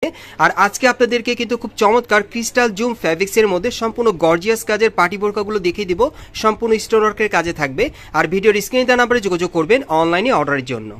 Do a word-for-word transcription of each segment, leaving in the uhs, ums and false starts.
আর আজকে আপনাদেরকে কিন্তু খুব চমৎকার ক্রিস্টাল জুম ফ্যাব্রিক্সের মধ্যে সম্পূর্ণ গর্জিয়াস কাজের পার্টি বোরকাগুলো দেখিয়ে দিব, সম্পূর্ণ স্টোন ওয়ার্কের কাজে থাকবে। আর ভিডিওর স্ক্রিনে দেওয়া নাম্বারে যোগাযোগ করবেন অনলাইনে অর্ডারের জন্য।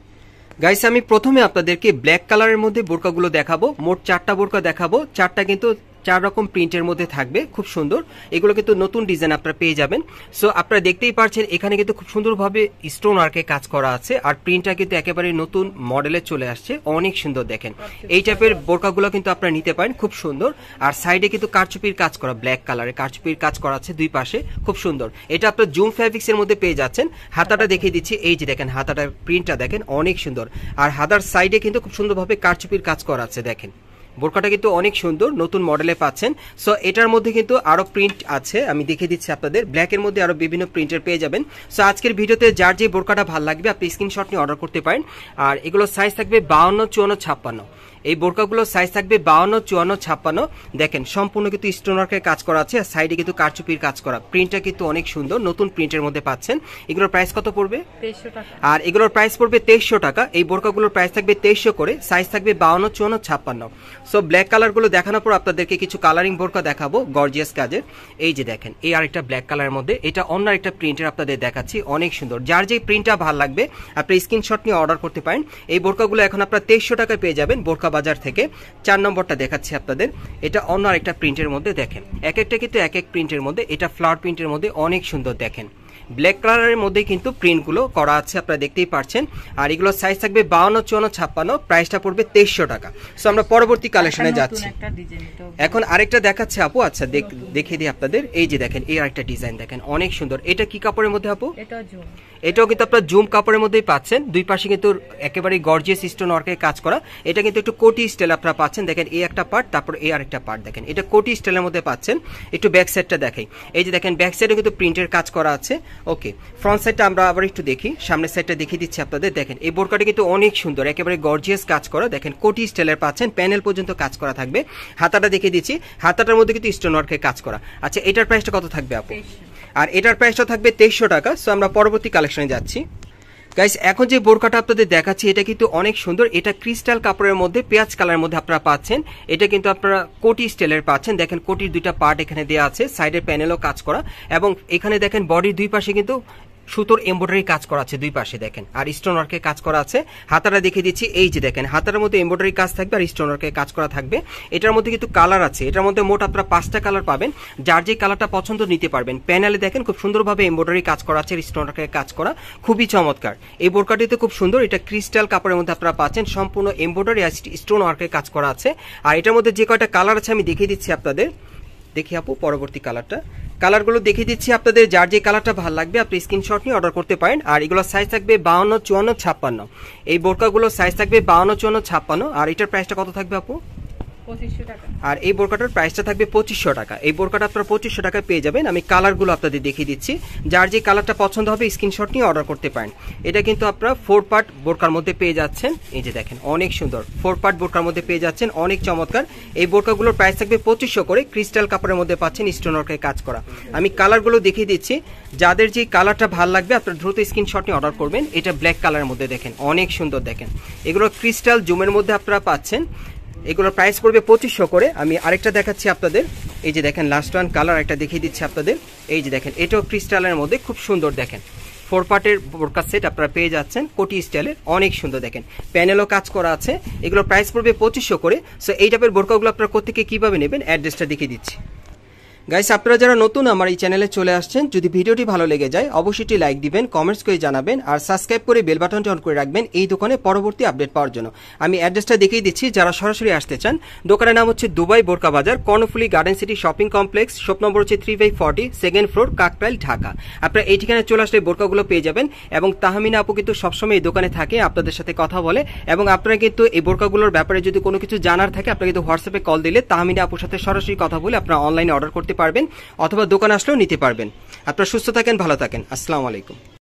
গাইস আমি প্রথমে আপনাদেরকে ব্ল্যাক কালারের মধ্যে বোরকাগুলো দেখাবো, মোট চারটা বোরকা দেখাবো, চারটা কিন্তু চার রকম প্রিন্টের মধ্যে থাকবে, খুব সুন্দর। এগুলো কিন্তু নতুন ডিজাইন আপনারা পেয়ে যাবেন। সো আপনারা দেখতেই পাচ্ছেন এখানে কিন্তু খুব সুন্দরভাবে স্টোন ওয়ার্কে কাজ করা আছে, আর প্রিন্টটা কিন্তু একেবারে নতুন মডেলে চলে আসছে, অনেক সুন্দর। দেখেন এই টাইপের বোরকাগুলো কিন্তু আপনারা নিতে পারেন, খুব সুন্দর। আর সাইডে কিন্তু কারচুপির কাজ করা, ব্ল্যাক কালারে কারচুপির কাজ করা আছে দুই পাশে, খুব সুন্দর। এটা আপনার জুম ফ্যাব্রিক্স এর মধ্যে পেয়ে যাচ্ছেন। হাতাটা দেখিয়ে দিচ্ছি, এই যে দেখেন হাতাটার প্রিন্টটা দেখেন অনেক সুন্দর। আর হাতার সাইডে কিন্তু খুব সুন্দরভাবে কারচুপির কাজ করা আছে। দেখেন বোরকাটা কিন্তু অনেক সুন্দর, নতুন মডেলে পাচ্ছেন। সো এটার মধ্যে কিন্তু আরো প্রিন্ট আছে, আমি দেখিয়ে দিচ্ছি আপনাদের। ব্ল্যাকের মধ্যে আরো বিভিন্ন প্রিন্টের পেয়ে যাবেন। সো আজকের ভিডিওতে যার যে বোরকাটা ভালো লাগবে আপনি স্ক্রিনশট নিয়ে অর্ডার করতে পারেন। আর এগুলো সাইজ থাকবে বাউন্ন, চুয়ান্ন, ছাপ্পান্ন। এই বোরকাগুলো সাইজ থাকবে বাউন্ন, চুয়ান্ন, ছাপ্পান্ন। দেখেন সম্পূর্ণ কিন্তু স্টোন ওয়ার্কের কাজ করা আছে, আর সাইডে কিন্তু কারচুপির কাজ করা। প্রিন্টটা কিন্তু অনেক সুন্দর, নতুন প্রিন্টের মধ্যে পাচ্ছেন। এগুলোর প্রাইস কত পড়বে? তেইশশো টাকা। আর এগুলোর প্রাইস পড়বে তেইশশো টাকা। এই বোরকাগুলোর প্রাইস থাকবে তেইশশো করে, সাইজ থাকবে বাউন্ন, চুয়ান্ন, ছাপ্পান্ন। সো ব্ল্যাক কালারগুলো দেখানোর পর আপনাদেরকে কিছু কালারিং বোরকা দেখাবো গর্জিয়াস কাজের। এই যে দেখেন এই আরেকটা ব্ল্যাক কালারের মধ্যে, এটা অন্য একটা প্রিন্টের আপনাদের দেখাচ্ছি, অনেক সুন্দর। যার যে প্রিন্টটা ভালো লাগবে আপনি স্ক্রিনশট নিয়ে অর্ডার করতে পারেন। এই বোরকাগুলো এখন আপনারা তেইশশো টাকায় পেয়ে যাবেন বোরকা বাজার থেকে। চার নম্বরটা দেখাচ্ছি আপনাদের, এটা অন্য আরেকটা প্রিন্টের মধ্যে। দেখেন এক একটা কিন্তু এক এক প্রিন্টের মধ্যে, এটা ফ্লাওয়ার প্রিন্টের মধ্যে অনেক সুন্দর। দেখেন ব্ল্যাক কালারের মধ্যে কিন্তু প্রিন্টগুলো করা আছে, আপনারা দেখতেই পাচ্ছেন। আর এগুলো সাইজ থাকবে বাউন্ন, চুয়ান্ন, ছাপ্পান্ন, প্রাইসটা পড়বে তেইশশো টাকা। সো আমরা পরবর্তী কালেকশনে যাচ্ছি। এখন আরেকটা দেখাচ্ছে আপু, আচ্ছা দেখিয়ে দিই আপনাদের। এই যে দেখেন এই আরেকটা ডিজাইন দেখেন অনেক সুন্দর। এটা কি কাপড়ের মধ্যে আপু? এটাও কিন্তু আপনার জুম কাপড়ের মধ্যেই পাচ্ছেন। দুই পাশে কিন্তু একেবারে গর্জিয়াস স্টোন ওয়ার্কের কাজ করা। এটা কিন্তু একটু কোটি স্টাইল আপনারা পাচ্ছেন। দেখেন এই একটা পার্ট, তারপর এই আরেকটা পার্ট। দেখেন এটা কোটি স্টাইলের মধ্যে পাচ্ছেন। একটু ব্যাক সাইডটা দেখাই, এই যে দেখেন ব্যাক সাইডে কিন্তু প্রিন্টের কাজ করা আছে। ওকে, ফ্রন্ট সাইডটা আমরা আবার একটু দেখি, সামনের সাইডটা দেখিয়ে দিচ্ছি আপনাদের। দেখেন এই বোরকাটা কিন্তু অনেক সুন্দর, একেবারে গর্জিয়াস কাজ করা। দেখেন কোটি স্টাইলের পাচ্ছেন, প্যানেল পর্যন্ত কাজ করা থাকবে। হাতাটা দেখিয়ে দিচ্ছি, হাতাটার মধ্যে কিন্তু স্টোন ওয়ার্কের কাজ করা। আচ্ছা এটার প্রাইসটা কত থাকবে আপু? আর এটার প্রাইসটা থাকবে তেইশশো টাকা। সো আমরা পরবর্তী কালেকশনে যাচ্ছি। গাইস এখন যে বোরকাটা আপনাদের দেখাচ্ছি এটা কিন্তু অনেক সুন্দর। এটা ক্রিস্টাল কাপড়ের মধ্যে পেঁয়াজ কালারের মধ্যে আপনারা পাচ্ছেন। এটা কিন্তু আপনারা কোটি স্টাইলের পাচ্ছেন। দেখেন কোটির দুইটা পার্ট এখানে দেওয়া আছে, সাইডের প্যানেলও কাজ করা, এবং এখানে দেখেন বডির দুই পাশে কিন্তু সুতোর এমব্রয়ডারি কাজ করা আছে দুই পাশে। দেখেন আর স্টোন ওয়ার্কের কাজ করা আছে। হাতাটা দেখিয়ে দিচ্ছি, এই যে দেখেন হাতার মধ্যে এমব্রয়ডারি কাজ থাকবে আর স্টোন ওয়ার্কের কাজ করা থাকবে। এটার মধ্যে কিন্তু কালার আছে, এটার মধ্যে মোট আপনারা পাঁচটা কালার পাবেন, যার যে কালারটা পছন্দ নিতে পারবেন। প্যানেলে দেখেন খুব সুন্দরভাবে এমব্রয়ডারি কাজ করা আছে, স্টোন ওয়ার্কের কাজ করা, খুবই চমৎকার। এই বোরকাটিতে খুব সুন্দর, এটা ক্রিস্টাল কাপড়ের মধ্যে আপনারা পাচ্ছেন, সম্পূর্ণ এমব্রয়ডারি আর স্টোন ওয়ার্কের কাজ করা আছে। আর এটার মধ্যে যে কয়টা কালার আছে আমি দেখিয়ে দিচ্ছি আপনাদের। দেখি আপু পরবর্তী কালারটা, কালারগুলো দেখিয়ে দিচ্ছি আপনাদের। যার যে কালারটা ভালো লাগবে আপনি স্ক্রিনশট নিয়ে অর্ডার করতে পারেন। আর এগুলো সাইজ থাকবে বাউন্ন, চুয়ান্ন, ছাপ্পান্ন। এই বোরকাগুলো সাইজ থাকবে বাউন্ন, চুয়ান্ন, ছাপ্পান্ন। আর এটার প্রাইসটা কত থাকবে আপু? পঁচিশশো টাকা। আর এই বোরকাটার প্রাইসটা থাকবে পঁচিশশো টাকা। এই বোরকাটা আপনারা পঁচিশশো টাকায় পেয়ে যাবেন। আমি কালারগুলো আপনাদের দেখিয়ে দিচ্ছি, যার যে কালারটা পছন্দ হবে স্ক্রিনশট নিয়ে অর্ডার করতে পারেন। এটা কিন্তু আপনারা ফোর পার্ট বোরকার মধ্যে পেয়ে যাচ্ছেন। এই যে দেখেন অনেক সুন্দর ফোর পার্ট বোরকার মধ্যে পেয়ে যাচ্ছেন, অনেক চমৎকার। এই বোরকাগুলোর প্রাইস থাকবে পঁচিশশো করে, ক্রিস্টাল কাপড়ের মধ্যে পাচ্ছেন, স্টোন ওয়ার্কের কাজ করা। আমি কালারগুলো দেখিয়ে দিচ্ছি, যাদের যে কালারটা ভালো লাগবে আপনারা দ্রুত স্ক্রিনশট নিয়ে অর্ডার করবেন। এটা ব্ল্যাক কালারের মধ্যে দেখেন অনেক সুন্দর। দেখেন এগুলো ক্রিস্টাল জুমের মধ্যে আপনারা পাচ্ছেন। এগুলোর প্রাইস পড়বে পঁচিশশো করে। আমি আরেকটা দেখাচ্ছি আপনাদের, এই যে দেখেন লাস্ট ওয়ান কালার একটা দেখিয়ে দিচ্ছি আপনাদের। এই যে দেখেন এটাও ক্রিস্টালের মধ্যে খুব সুন্দর। দেখেন ফোর পার্টের বোরকা সেট আপনারা পেয়ে যাচ্ছেন কোটি স্টাইলের, অনেক সুন্দর। দেখেন প্যানেলও কাজ করা আছে। এগুলোর প্রাইস পড়বে পঁচিশশো করে। সো এই টাইপের বোরকাগুলো আপনারা কোথেকে কিভাবে নেবেন অ্যাড্রেসটা দেখিয়ে দিচ্ছি। গাইস আপনারা যারা নতুন আমার এই চ্যানেলে চলে আসছেন, যদি ভিডিওটি ভালো লেগে যায় অবশ্যই লাইক দিবেন, কমেন্টস করে জানাবেন, আর সাবস্ক্রাইব করে বেল বাটনটি অন করে রাখবেন এই দোকানে পরবর্তী আপডেট পাওয়ার জন্য। আমি অ্যাড্রেসটা দেখিয়ে দিচ্ছি, যারা সরাসরি আসতে চান। দোকানের নাম হচ্ছে Dubai Borka Bazar, Karnaphuli garden city shopping complex, shop number হচ্ছে three by forty, second floor, Kakrail, Dhaka. আপনারা এই ঠিকানায় চলে আসলে বোরকাগুলো পেয়ে যাবেন। এবং তাহমিনা আপু কিন্তু সবসময় এই দোকানে থাকে, আপনাদের সাথে কথা বলে। এবং আপনারা কিন্তু এই বোরকাগুলোর ব্যাপারে যদি কোনো কিছু জানার থাকে আপনারা কিন্তু হোয়াটসঅ্যাপে কল দিলে তাহমিনা আপুর সাথে সরাসরি কথা বলে আপনারা অনলাইনে অর্ডার করতে পারবেন, অথবা দোকানে আসলেও নিতে পারবেন। আপনারা সুস্থ থাকেন, ভালো থাকেন। আসসালামু আলাইকুম।